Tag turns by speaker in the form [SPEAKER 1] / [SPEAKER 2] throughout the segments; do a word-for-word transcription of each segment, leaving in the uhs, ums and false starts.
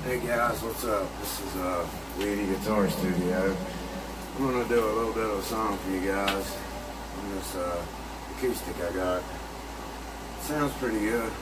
[SPEAKER 1] Hey guys, what's up? This is uh, Weedy Guitar Studio. I'm gonna do a little bit of a song for you guys on this uh, acoustic I got. It sounds pretty good.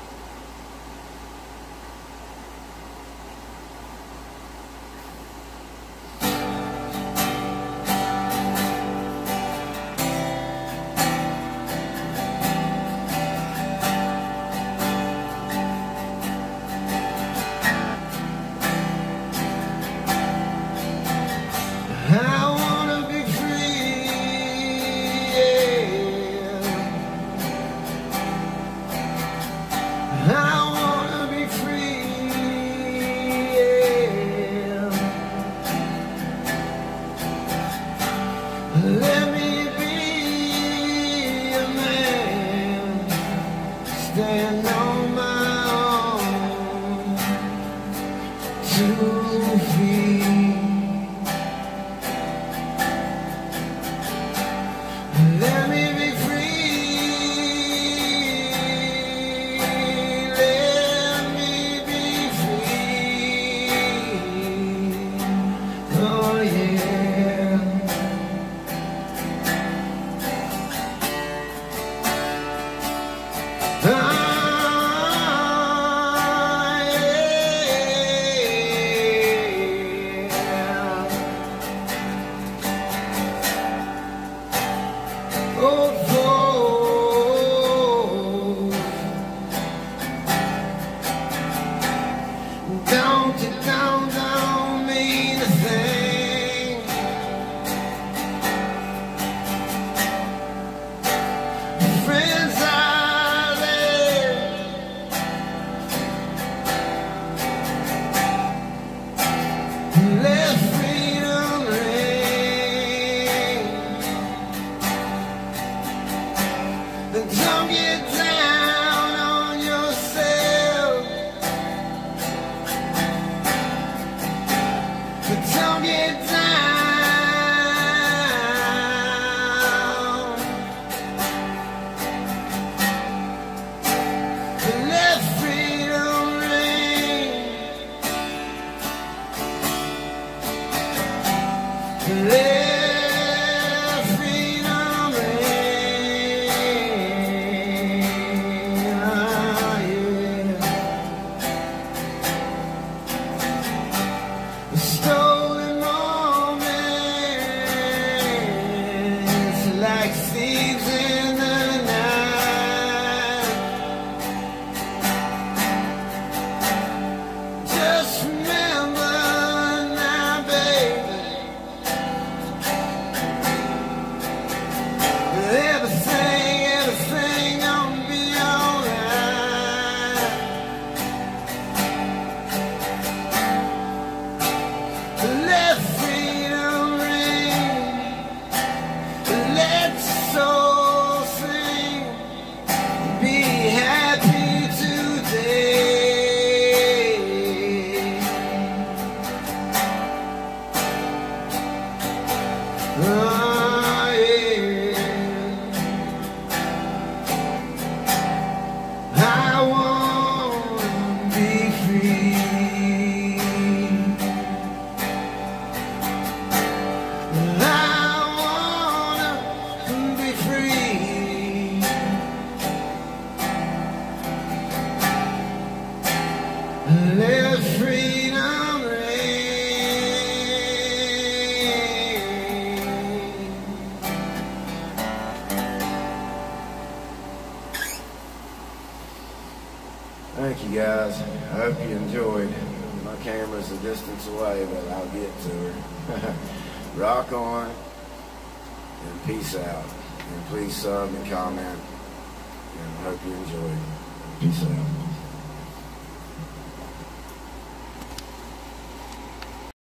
[SPEAKER 2] Let me be a man, stand on my own two feet. Let me be free, let me be free. Oh yeah. Don't you don't, don't mean a thing. Friends are there, let freedom ring. Don't get down on yourself. Don't get down. Let freedom ring. Let freedom ring. Ah, yeah. Stolen moments like thieves in the night. Just remember now, baby, everything, everything gonna be alright. Let freedom ring, let the soul sing, be happy today. Oh yeah, I wanna be free. Let freedom ring.
[SPEAKER 1] Thank you guys. I hope you enjoyed. My camera's a distance away, but I'll get to her. Rock on and peace out. And please sub and comment. And I hope you enjoyed. Peace out.